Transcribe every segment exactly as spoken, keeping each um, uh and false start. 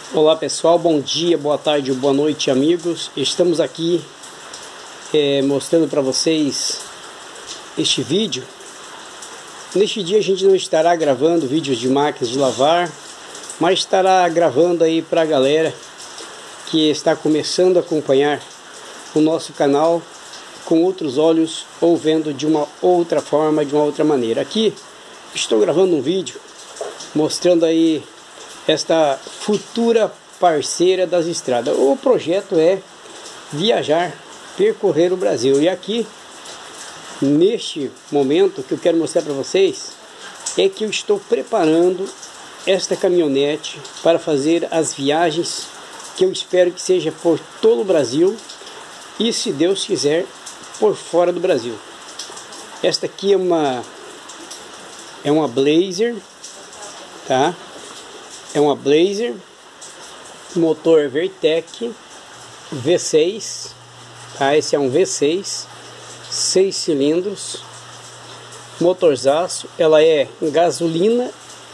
Olá pessoal, bom dia, boa tarde, boa noite amigos. Estamos aqui é, mostrando para vocês este vídeo. Neste dia a gente não estará gravando vídeos de máquinas de lavar, mas estará gravando aí para a galera que está começando a acompanhar o nosso canal com outros olhos ou vendo de uma outra forma, de uma outra maneira. Aqui estou gravando um vídeo mostrando aí esta futura parceira das estradas. O projeto é viajar, percorrer o Brasil. E aqui, neste momento, que eu quero mostrar para vocês é que eu estou preparando esta caminhonete para fazer as viagens que eu espero que seja por todo o Brasil e, se Deus quiser, por fora do Brasil. Esta aqui é uma é uma Blazer, tá? É uma Blazer, motor Vertec V seis, tá? Esse é um V seis, seis cilindros, motorzaço. Ela é gasolina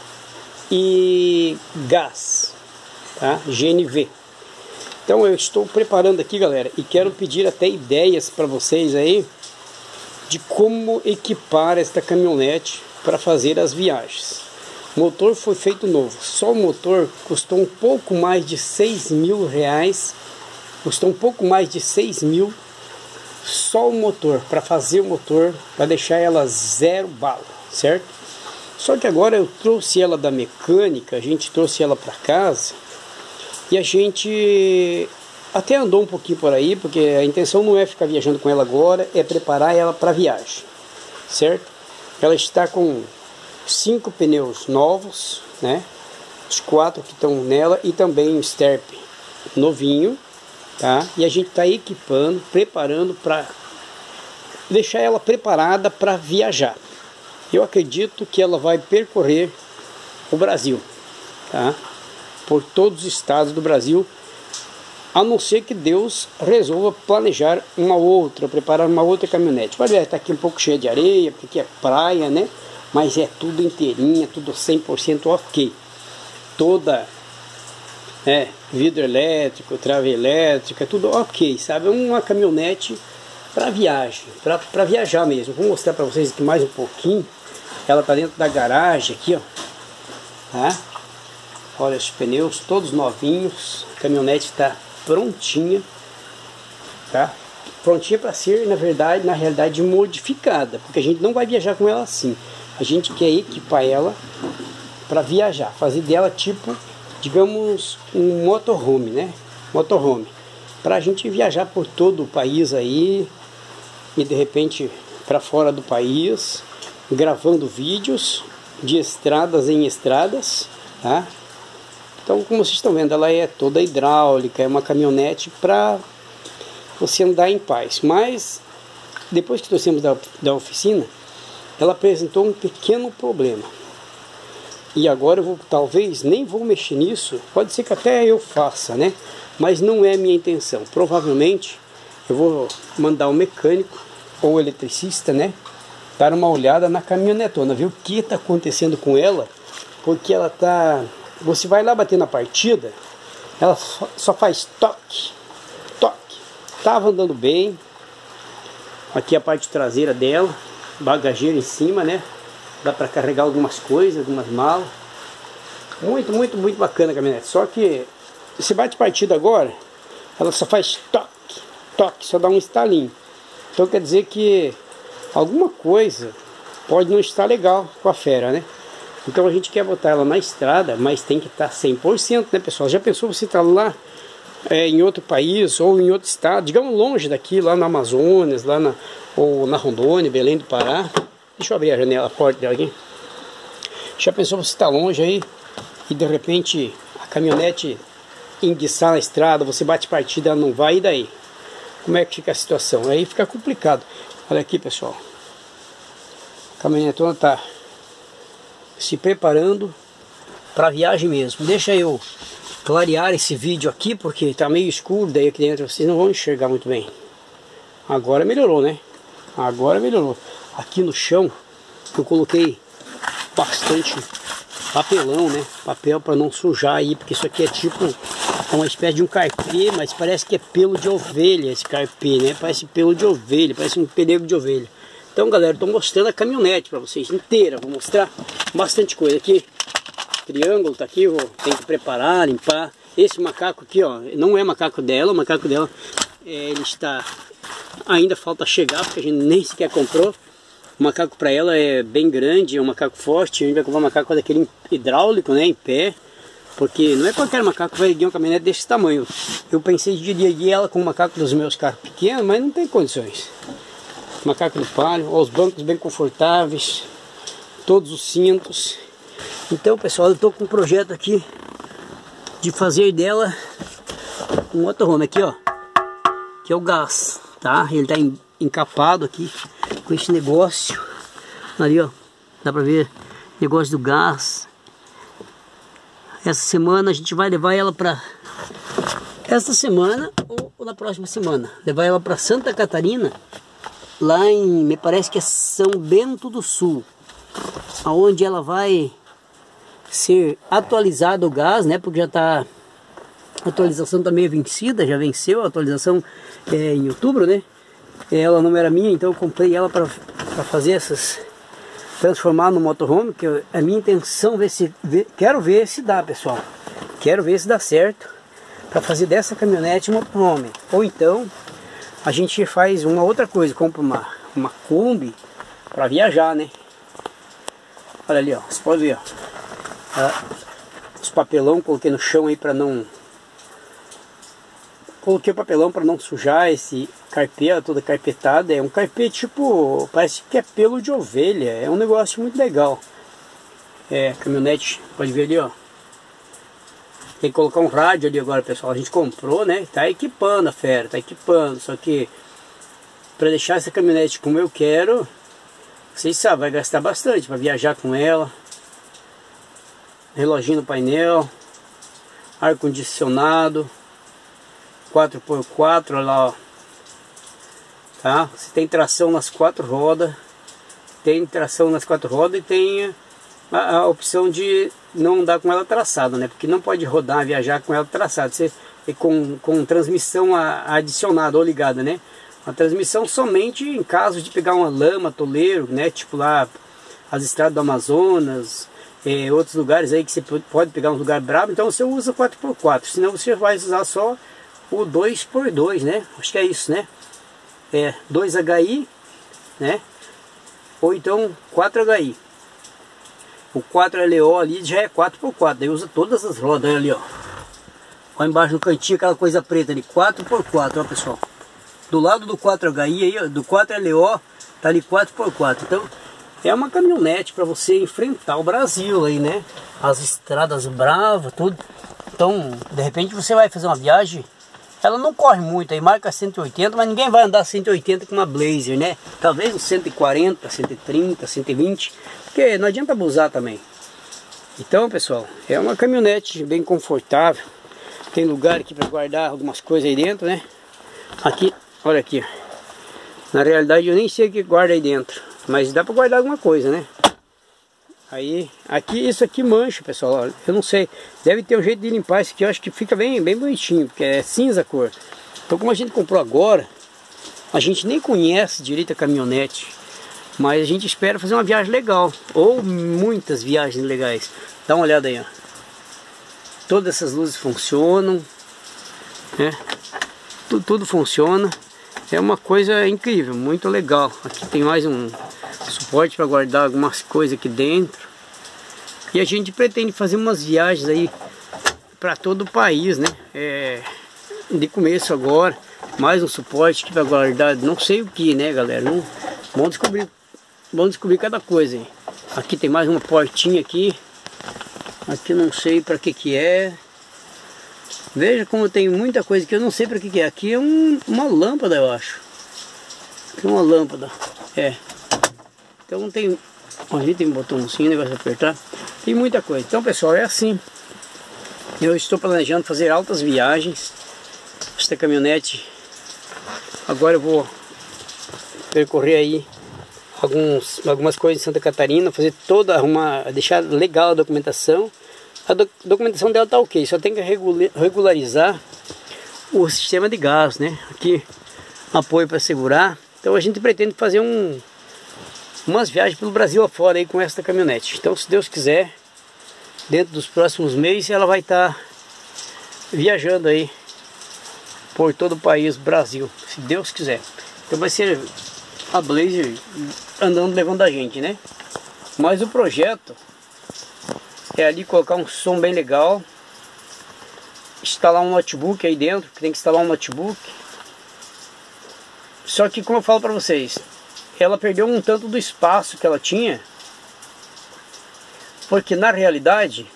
e gás, tá? G N V. Então eu estou preparando aqui, galera, e quero pedir até ideias para vocês aí de como equipar esta caminhonete para fazer as viagens. O motor foi feito novo, só o motor custou um pouco mais de seis mil reais, custou um pouco mais de seis mil, só o motor, para fazer o motor, para deixar ela zero bala, certo? Só que agora eu trouxe ela da mecânica, a gente trouxe ela para casa, e a gente até andou um pouquinho por aí, porque a intenção não é ficar viajando com ela agora, é preparar ela para viagem, certo? Ela está com cinco pneus novos, né? Os quatro que estão nela e também um sterpe novinho, tá? E a gente está equipando, preparando para deixar ela preparada para viajar. Eu acredito que ela vai percorrer o Brasil, tá? Por todos os estados do Brasil, a não ser que Deus resolva planejar uma outra, preparar uma outra caminhonete. Vai ver, está aqui um pouco cheia de areia, porque aqui é praia, né? Mas é tudo inteirinha, tudo cem por cento ok. Toda é, vidro elétrico, trave elétrica, tudo ok, sabe? É uma caminhonete para viagem, para viajar mesmo. Vou mostrar para vocês aqui mais um pouquinho. Ela está dentro da garagem aqui, ó. Tá? Olha os pneus, todos novinhos. A caminhonete está prontinha, tá? Prontinha para ser, na verdade, na realidade, modificada, porque a gente não vai viajar com ela assim. A gente quer equipar ela para viajar, fazer dela tipo, digamos, um motorhome, né? Motorhome, para a gente viajar por todo o país aí e de repente para fora do país, gravando vídeos de estradas em estradas, tá? Então, como vocês estão vendo, ela é toda hidráulica, é uma caminhonete para você andar em paz. Mas depois que trouxemos da, da oficina, ela apresentou um pequeno problema. E agora eu vou, talvez nem vou mexer nisso, pode ser que até eu faça, né? Mas não é minha intenção. Provavelmente eu vou mandar um mecânico ou eletricista, né? Dar uma olhada na caminhonetona, ver o que está acontecendo com ela, porque ela tá. Você vai lá bater na partida, ela só faz toque, toque. Tava andando bem. Aqui a parte traseira dela, bagageiro em cima, né? Dá para carregar algumas coisas, algumas malas. Muito, muito, muito bacana a caminhonete. Só que você bate partida agora, ela só faz toque, toque, só dá um estalinho. Então quer dizer que alguma coisa pode não estar legal com a fera, né? Então a gente quer botar ela na estrada, mas tem que estar cem por cento, né, pessoal? Já pensou você estar lá é, em outro país ou em outro estado, digamos longe daqui, lá no Amazonas, lá na, ou na Rondônia, Belém do Pará. Deixa eu abrir a janela, a porta dela aqui. Já pensou você estar longe aí e de repente a caminhonete enguiçar na estrada, você bate partida, ela não vai, e daí? Como é que fica a situação? Aí fica complicado. Olha aqui, pessoal. A caminhonetona está se preparando para a viagem mesmo. Deixa eu clarear esse vídeo aqui, porque está meio escuro, daí aqui dentro vocês não vão enxergar muito bem. Agora melhorou, né? Agora melhorou. Aqui no chão eu coloquei bastante papelão, né? Papel para não sujar aí, porque isso aqui é tipo uma espécie de um carpê, mas parece que é pelo de ovelha esse carpê, né? Parece pelo de ovelha, parece um pelego de ovelha. Então, galera, estou mostrando a caminhonete para vocês inteira, vou mostrar bastante coisa aqui. Triângulo tá aqui, vou ter que preparar, limpar. Esse macaco aqui, ó, não é macaco dela, o macaco dela, é, ele está, ainda falta chegar, porque a gente nem sequer comprou. O macaco para ela é bem grande, é um macaco forte, a gente vai comprar um macaco daquele hidráulico, né, em pé. Porque não é qualquer macaco que vai erguer uma caminhonete desse tamanho. Eu pensei de erguer ela com o macaco dos meus carros pequenos, mas não tem condições. Macaco de palio, ó, os bancos bem confortáveis, todos os cintos. Então, pessoal, eu estou com um projeto aqui de fazer dela um motorhome aqui, ó, que é o gás, tá? Ele está encapado aqui com esse negócio ali, ó, dá para ver negócio do gás. Essa semana a gente vai levar ela para esta semana ou, ou na próxima semana, levar ela para Santa Catarina, lá em, me parece que é São Bento do Sul, aonde ela vai ser atualizado o gás, né? Porque já tá, a atualização tá meio vencida, já venceu a atualização é, em outubro, né? Ela não era minha, então eu comprei ela para fazer essas, transformar no motorhome, que eu, a minha intenção ver se, ver, quero ver se dá, pessoal. Quero ver se dá certo para fazer dessa caminhonete um motorhome. Ou então a gente faz uma outra coisa, compra uma, uma Kombi para viajar, né? Olha ali, ó, você pode ver, ó. Ah, os papelão coloquei no chão aí para não... Coloquei o papelão para não sujar esse carpê, toda carpetada. É um carpê tipo, parece que é pelo de ovelha. É um negócio muito legal. É, caminhonete, pode ver ali, ó. Tem que colocar um rádio ali agora, pessoal. A gente comprou, né? Tá equipando a fera, tá equipando. Só que para deixar essa caminhonete como eu quero, vocês sabem, vai gastar bastante para viajar com ela. Reloginho no painel, ar condicionado, quatro por quatro, olha lá, ó. Tá? Você tem tração nas quatro rodas, tem tração nas quatro rodas e tem a, a opção de não andar com ela traçada, né? Porque não pode rodar, viajar com ela traçada, você com, com transmissão a, adicionada ou ligada, né? A transmissão somente em caso de pegar uma lama, toleiro, né? Tipo lá as estradas do Amazonas. É, outros lugares aí que você pode pegar um lugar brabo, então você usa quatro por quatro, senão você vai usar só o dois por dois, né? Acho que é isso, né? É dois H I, né? Ou então quatro H I. O quatro L O ali já é quatro por quatro, daí usa todas as rodas ali, ó. Olha embaixo no cantinho aquela coisa preta ali, quatro por quatro, ó, pessoal. Do lado do quatro H I aí, ó, do quatro L O, tá ali quatro por quatro. Então é uma caminhonete para você enfrentar o Brasil aí, né? As estradas bravas, tudo. Então, de repente você vai fazer uma viagem, ela não corre muito, aí marca cento e oitenta, mas ninguém vai andar cento e oitenta com uma Blazer, né? Talvez uns cento e quarenta, cento e trinta, cento e vinte, porque não adianta abusar também. Então, pessoal, é uma caminhonete bem confortável. Tem lugar aqui para guardar algumas coisas aí dentro, né? Aqui, olha aqui. Na realidade eu nem sei o que guarda aí dentro, mas dá para guardar alguma coisa, né? Aí, aqui, isso aqui mancha, pessoal, eu não sei, deve ter um jeito de limpar isso aqui, eu acho que fica bem, bem bonitinho, porque é cinza a cor. Então, como a gente comprou agora, a gente nem conhece direito a caminhonete, mas a gente espera fazer uma viagem legal, ou muitas viagens legais. Dá uma olhada aí, ó. Todas essas luzes funcionam, né? Tudo, tudo funciona. É uma coisa incrível, muito legal. Aqui tem mais um suporte para guardar algumas coisas aqui dentro. E a gente pretende fazer umas viagens aí para todo o país, né? É, de começo agora, mais um suporte para guardar não sei o que, né, galera? Não, vamos descobrir, vamos descobrir cada coisa aí. Aqui tem mais uma portinha aqui. Aqui eu não sei para que que é. Veja como tem muita coisa que eu não sei para que que é. Aqui é um, uma lâmpada, eu acho. Aqui é uma lâmpada. É. Então tem... Ali tem um botãozinho, negócio de apertar. Tem muita coisa. Então, pessoal, é assim. Eu estou planejando fazer altas viagens. Esta caminhonete. Agora eu vou percorrer aí alguns, algumas coisas em Santa Catarina, fazer toda uma, deixar legal a documentação. A do, documentação dela tá ok, só tem que regularizar o sistema de gás, né? Aqui, apoio para segurar. Então a gente pretende fazer um, umas viagens pelo Brasil afora aí com esta caminhonete. Então, se Deus quiser, dentro dos próximos meses ela vai estar tá viajando aí por todo o país, Brasil, se Deus quiser. Então vai ser a Blazer andando, levando a gente, né? Mas o projeto é ali colocar um som bem legal, instalar um notebook aí dentro, que tem que instalar um notebook. Só que, como eu falo para vocês, ela perdeu um tanto do espaço que ela tinha, porque na realidade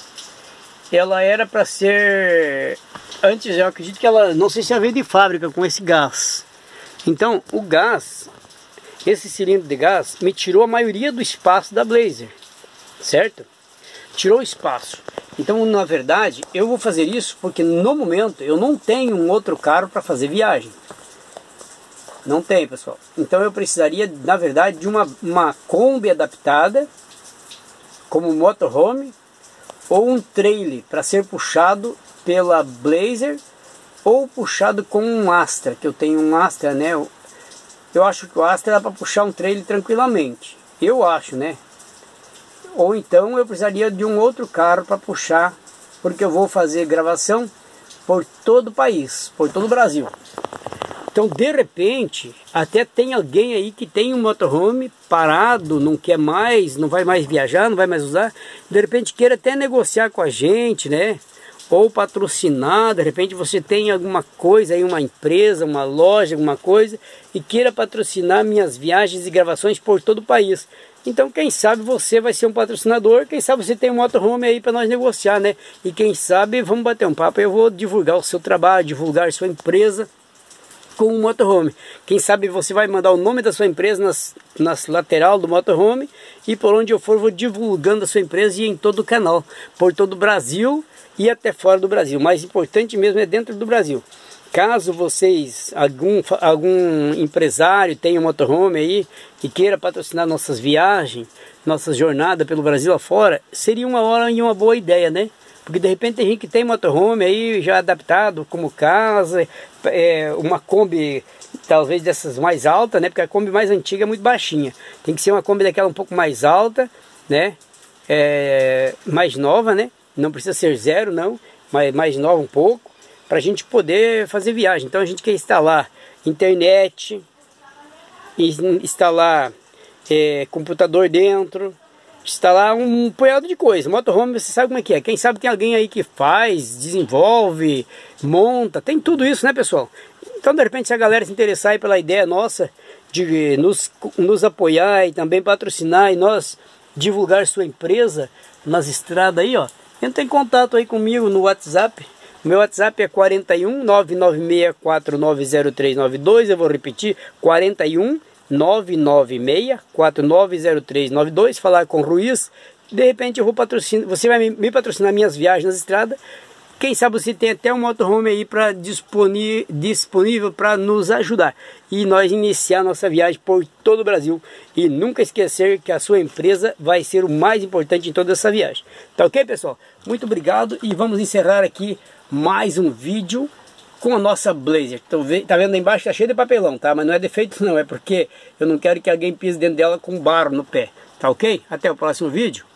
ela era para ser, antes eu acredito que ela, não sei se ela veio de fábrica com esse gás. Então o gás, esse cilindro de gás me tirou a maioria do espaço da Blazer, certo? Tirou espaço. Então, na verdade, eu vou fazer isso porque no momento eu não tenho um outro carro para fazer viagem. Não tem, pessoal. Então eu precisaria, na verdade, de uma, uma Kombi adaptada, como motorhome, ou um trailer para ser puxado pela Blazer, ou puxado com um Astra, que eu tenho um Astra, né? Eu, eu acho que o Astra dá para puxar um trailer tranquilamente. Eu acho, né? Ou então eu precisaria de um outro carro para puxar, porque eu vou fazer gravação por todo o país, por todo o Brasil. Então, de repente, até tem alguém aí que tem um motorhome parado, não quer mais, não vai mais viajar, não vai mais usar. De repente, queira até negociar com a gente, né? Ou patrocinar, de repente você tem alguma coisa aí, uma empresa, uma loja, alguma coisa, e queira patrocinar minhas viagens e gravações por todo o país. Então, quem sabe você vai ser um patrocinador, quem sabe você tem um motorhome aí para nós negociar, né? E quem sabe, vamos bater um papo, eu vou divulgar o seu trabalho, divulgar a sua empresa com um motorhome. Quem sabe você vai mandar o nome da sua empresa nas, nas lateral do motorhome, e por onde eu for vou divulgando a sua empresa e em todo o canal, por todo o Brasil e até fora do Brasil. O mais importante mesmo é dentro do Brasil. Caso vocês, algum, algum empresário tenha um motorhome aí e queira patrocinar nossas viagens, nossas jornadas pelo Brasil afora, seria uma hora e uma boa ideia, né? Porque de repente tem gente que tem motorhome aí já adaptado como casa, é, uma Kombi talvez dessas mais altas, né? Porque a Kombi mais antiga é muito baixinha. Tem que ser uma Kombi daquela um pouco mais alta, né? É, mais nova, né? Não precisa ser zero não, mas mais nova um pouco, para a gente poder fazer viagem. Então a gente quer instalar internet, instalar é, computador dentro, instalar um punhado de coisa. Motorhome, você sabe como é que é. Quem sabe tem alguém aí que faz, desenvolve, monta, tem tudo isso, né, pessoal? Então, de repente, se a galera se interessar aí pela ideia nossa de nos, nos apoiar e também patrocinar e nós divulgar sua empresa nas estradas aí, ó, entra em contato aí comigo no WhatsApp. O meu WhatsApp é quarenta e um, nove nove seis quatro nove zero três nove dois. Eu vou repetir, quarenta e um, nove nove seis quatro nove zero três nove dois. Falar com o Ruiz. De repente eu vou patrocinar, você vai me patrocinar minhas viagens nas estradas. Quem sabe você tem até um motorhome aí para disponível, disponível para nos ajudar. E nós iniciar nossa viagem por todo o Brasil. E nunca esquecer que a sua empresa vai ser o mais importante em toda essa viagem. Tá ok, pessoal? Muito obrigado e vamos encerrar aqui mais um vídeo com a nossa Blazer. Tá vendo aí embaixo? Tá cheio de papelão, tá? Mas não é defeito não, é porque eu não quero que alguém pise dentro dela com barro no pé. Tá ok? Até o próximo vídeo.